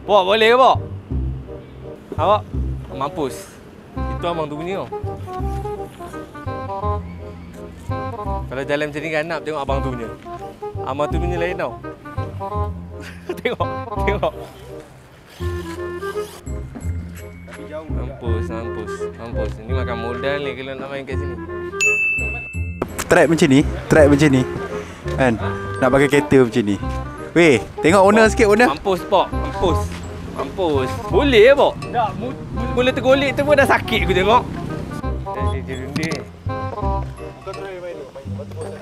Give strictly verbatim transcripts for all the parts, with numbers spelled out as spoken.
Pok, boleh ke Pok? Awak? Mampus. Itu abang tu punya tau. Kalau jalan macam ni ganap tengok abang tu punya. Abang tu punya lain tau. Tengok, tengok. Mampus, mampus, mampus. Ini makan modal ni kalau nak main kat sini. Track macam ni, track macam ni. Kan? Nak pakai kereta macam ni. Weh, tengok owner sikit owner. Mampus Pok, mampus. Mampus. Boleh ke Pok? Tak, mula tergolek tu pun dah sakit aku tengok. Dah dia rendah. Kau try main dulu, main batu bosan.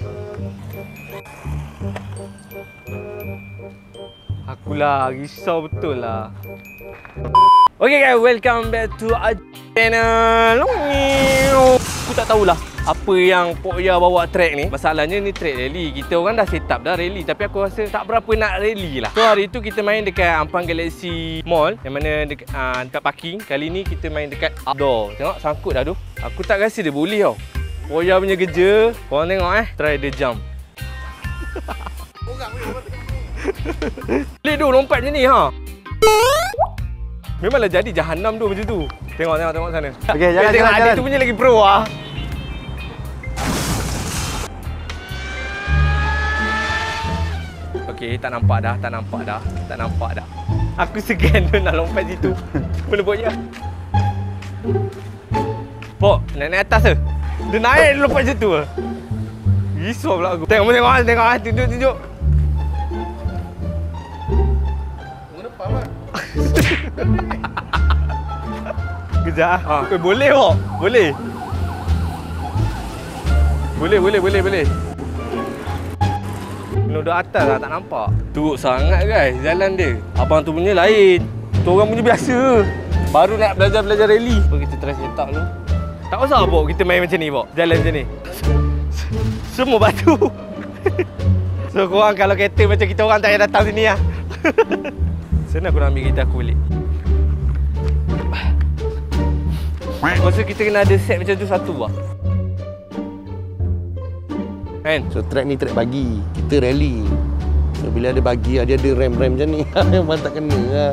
Akulah risau betul lah. Okay guys, welcome back to our channel. Aku tak tahulah apa yang Pok Ya bawa track ni. Masalahnya ni track rally. Kita orang dah set up dah rally, tapi aku rasa tak berapa nak rally lah. So hari tu kita main dekat Ampang Galaxy Mall, yang mana dekat, uh, dekat parking. Kali ni kita main dekat outdoor. Tengok sangkut dah tu. Aku tak rasa dia boleh tau. Pok Ya punya kerja. Korang tengok eh, try dia jump. Boleh tu lompat macam ni ha. Memanglah jadi jahanam tu macam tu. Tengok tengok tengok sana. Okey, jangan tengok jangan. adik tu punya lagi pro ah. Okey, tak nampak dah, tak nampak dah, tak nampak dah. Aku segan tu nak lompat situ. Mana Pok Ya? Pok, naik naik atas ke? Dia naik dia lompat situ ke? Risau pula aku. Tengok tengok tengok tengok tunjuk tunjuk. Kejap ah. Ha. Eh, boleh Pok. Boleh. Boleh, boleh, boleh, boleh. Duduk atas lah, tak nampak. Teruk sangat guys jalan dia. Abang tu punya lain. Tu orang punya biasa. Baru nak belajar-belajar rally. Apa kita try set up dulu. Tak usah Pok kita main macam ni Pok. Jalan macam ni. Semua batu. So korang kalau kereta macam kita orang tak payah datang sini lah. Senang aku nak ambil kereta aku balik. Aku rasa kita kena ada set macam tu satu lah. Kan? So track ni track bagi, kita rally. So bila ada bagi, dia ada rem-rem macam ni. Memang tak kena lah.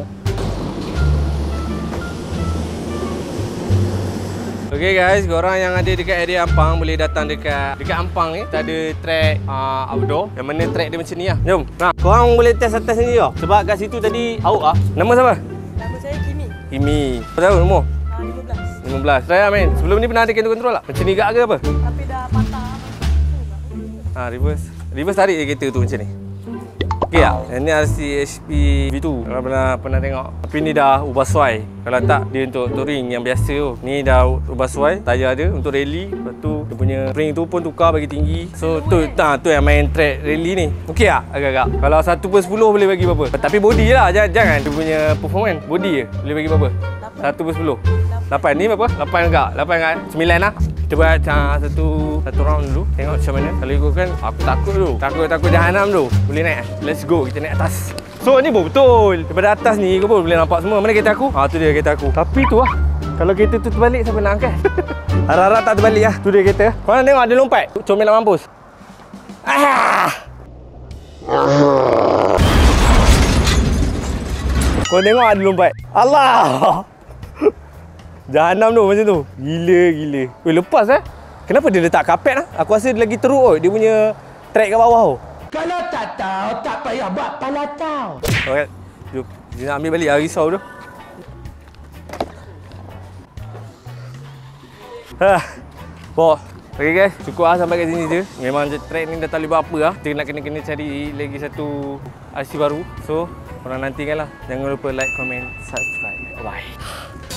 Okay guys, korang yang ada dekat area Ampang boleh datang dekat dekat Ampang ni. Kita ada track uh, outdoor, yang mana track dia macam ni lah. Jom. Nah, korang boleh test atas sini tau. Sebab kat situ tadi hauk ah. Nama siapa? Nama saya Kimi. Kimi. Berapa tahun umur? Uh, lima belas. lima belas. Try lah main. Sebelum ni pernah ada kereta kontrol tak? Macam ni gak ke apa? Tapi dah patah. Ha, reverse. Reverse tarik je kereta tu macam ni. Okey tak? Yang ni R C H P V two. Kalau pernah pernah tengok. Tapi ni dah ubah suai. Kalau tak, dia untuk touring yang biasa tu. Ni dah ubah suai. Tayar dia untuk rally. Lepas tu dia punya spring tu pun tukar bagi tinggi. So tu tak tu yang main track rally ni. Okey tak? Agak-agak. Kalau satu per sepuluh boleh bagi berapa? Tapi body lah. Jangan, jangan dia punya performance. Body je. Boleh bagi berapa? satu per sepuluh. lapan. Ni berapa? lapan enggak? lapan kan? sembilan lah. Kita buat uh, satu satu round dulu. Tengok macam mana. Kalau ikutkan, aku takut dulu. Takut-takut jahanam dulu. Boleh naik? Let's go. Kita naik atas. So ni betul. Daripada atas ni kau pun boleh nampak semua. Mana kereta aku? Ah tu dia kereta aku. Tapi tu lah. Kalau kereta tu terbalik, siapa nak angkat? Harap-harap tak terbalik lah. Tu dia kereta. Korang tengok ada lompat. Comel nak mampus. Ah! Korang tengok ada lompat. Allah! Jahanam tu macam tu. Gila gila. Weh lepas eh. Kenapa dia letak kapet lah? Aku rasa dia lagi teruk kot. Dia punya track kat bawah tu. Kalau tak tahu, tak payah buat pala tahu. Alright. Jom. Dia nak ambil balik lah risau tu. Hah. Pok. Okay guys. Cukup lah sampai kat sini je. Memang track ni dah tak boleh buat apa lah. Kita nak kena-kena cari lagi satu R C baru. So, korang nantikan lah. Jangan lupa like, comment, subscribe. Bye.